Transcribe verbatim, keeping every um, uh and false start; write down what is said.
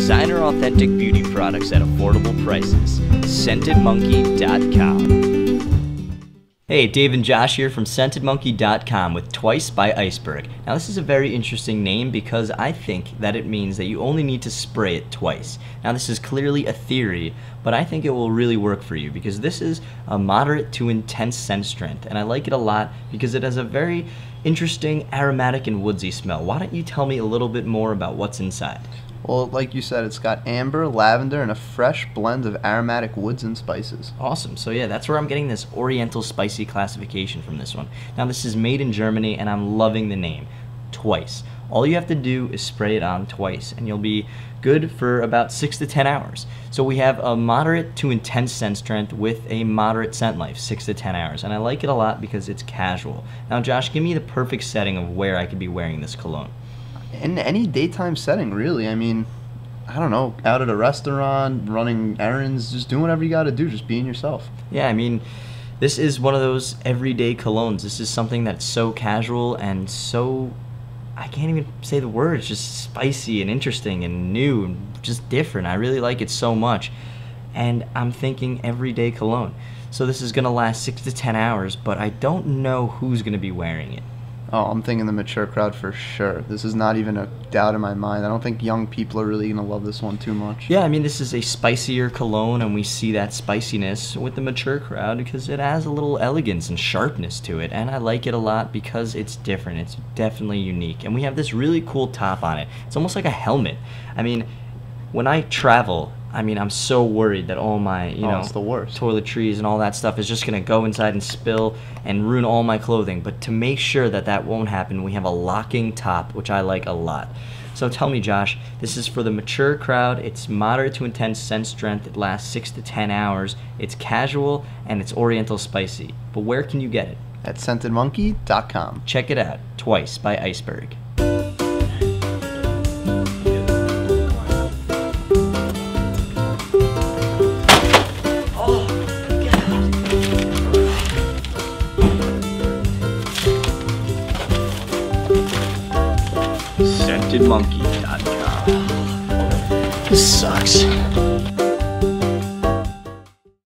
Designer authentic beauty products at affordable prices. Scented Monkey dot com. Hey, Dave and Josh here from Scented Monkey dot com with Twice by Iceberg. Now this is a very interesting name because I think that it means that you only need to spray it twice. Now this is clearly a theory, but I think it will really work for you because this is a moderate to intense scent strength, and I like it a lot because it has a very interesting aromatic and woodsy smell. Why don't you tell me a little bit more about what's inside? Well, like you said, it's got amber, lavender, and a fresh blend of aromatic woods and spices. Awesome. So yeah, that's where I'm getting this Oriental Spicy classification from this one. Now this is made in Germany, and I'm loving the name. Twice. All you have to do is spray it on twice, and you'll be good for about six to ten hours. So we have a moderate to intense scent strength with a moderate scent life, six to ten hours. And I like it a lot because it's casual. Now Josh, give me the perfect setting of where I could be wearing this cologne. In any daytime setting, really. I mean, I don't know, out at a restaurant, running errands, just doing whatever you got to do, just being yourself. Yeah, I mean, this is one of those everyday colognes. This is something that's so casual and so, I can't even say the word, it's just spicy and interesting and new and just different. I really like it so much. And I'm thinking everyday cologne. So this is going to last six to ten hours, but I don't know who's going to be wearing it. Oh, I'm thinking the mature crowd for sure. This is not even a doubt in my mind. I don't think young people are really going to love this one too much. Yeah, I mean, this is a spicier cologne, and we see that spiciness with the mature crowd because it has a little elegance and sharpness to it, and I like it a lot because it's different. It's definitely unique, and we have this really cool top on it. It's almost like a helmet. I mean, when I travel, I mean, I'm so worried that all my, you oh, know, it's the worst. toiletries and all that stuff is just going to go inside and spill and ruin all my clothing. But to make sure that that won't happen, we have a locking top, which I like a lot. So tell me, Josh, this is for the mature crowd. It's moderate to intense scent strength. It lasts six to ten hours. It's casual, and it's Oriental Spicy. But where can you get it? At Scented Monkey dot com. Check it out. Twice by Iceberg. Scented Monkey dot com. This sucks.